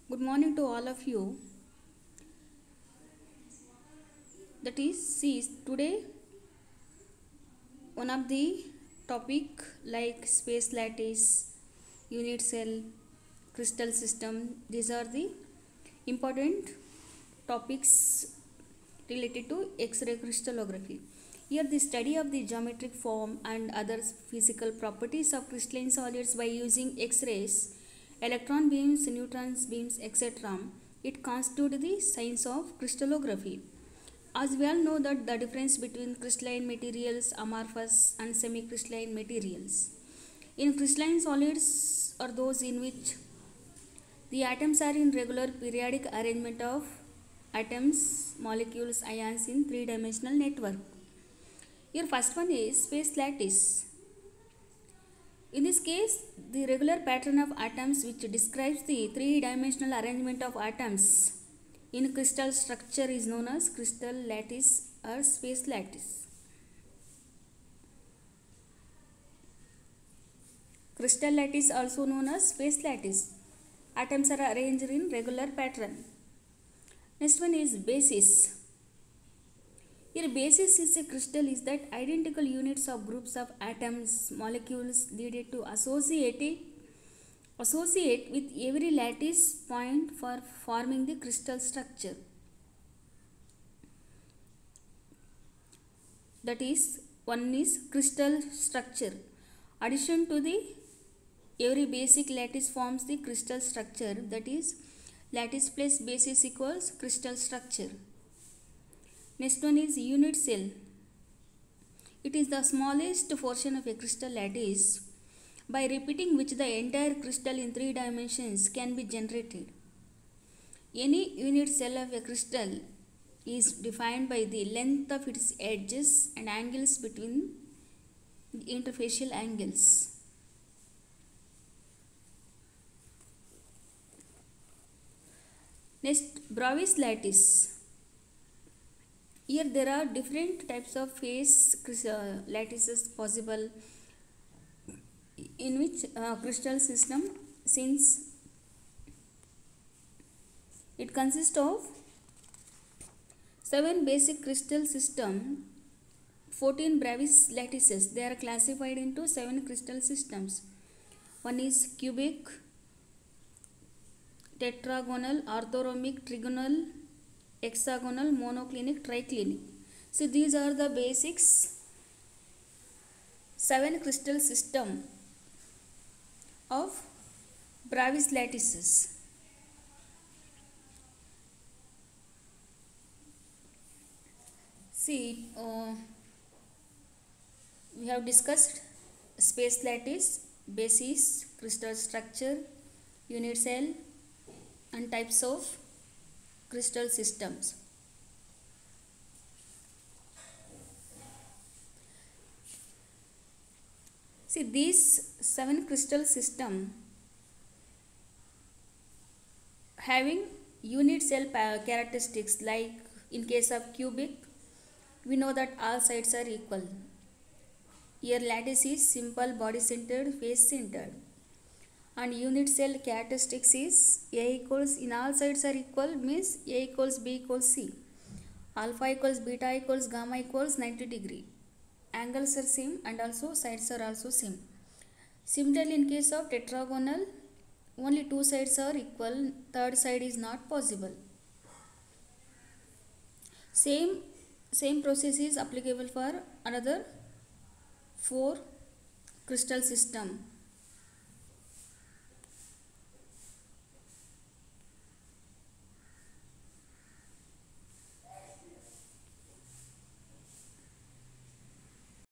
Good morning to all of you. That is, see, today one of the topic like space lattice, unit cell, crystal system. These are the important topics related to X-ray crystallography. Here, the study of the geometric form and other physical properties of crystalline solids by using X-rays, electron beams, neutron beams, etc. It constitutes the science of crystallography. As we all know that the difference between crystalline materials, amorphous and semi-crystalline materials. In crystalline solids are those in which the atoms are in regular periodic arrangement of atoms, molecules, ions in three-dimensional network. Here first one is space lattice. In this case, the regular pattern of atoms which describes the three-dimensional arrangement of atoms in crystal structure is known as crystal lattice or space lattice. Crystal lattice also known as space lattice. Atoms are arranged in regular pattern. Next one is basis. Here basis is a crystal is that identical units of groups of atoms, molecules needed to associate with every lattice point for forming the crystal structure. That is, one is crystal structure. Addition to the every basic lattice forms the crystal structure, that is lattice plus basis equals crystal structure. Next one is unit cell. It is the smallest portion of a crystal lattice by repeating which the entire crystal in three dimensions can be generated. Any unit cell of a crystal is defined by the length of its edges and angles between the interfacial angles. Next, Bravais lattice. Here there are different types of phase lattices possible in which crystal system, since it consists of 7 basic crystal system, 14 Bravais lattices. They are classified into 7 crystal systems. One is cubic, tetragonal, orthorhombic, trigonal, hexagonal, monoclinic, triclinic. So these are the basics 7 crystal system of Bravais lattices. See, we have discussed space lattice, basis, crystal structure, unit cell and types of crystal systems. See, these 7 crystal system having unit cell characteristics, like in case of cubic, we know that all sides are equal. Here lattice is simple, body centered, face centered. And unit cell characteristics is A equals, in all sides are equal means A equals B equals C. Alpha equals beta equals gamma equals 90 degree. Angles are same and also sides are also same. Similarly, in case of tetragonal, only 2 sides are equal, third side is not possible. Same process is applicable for another 4 crystal system.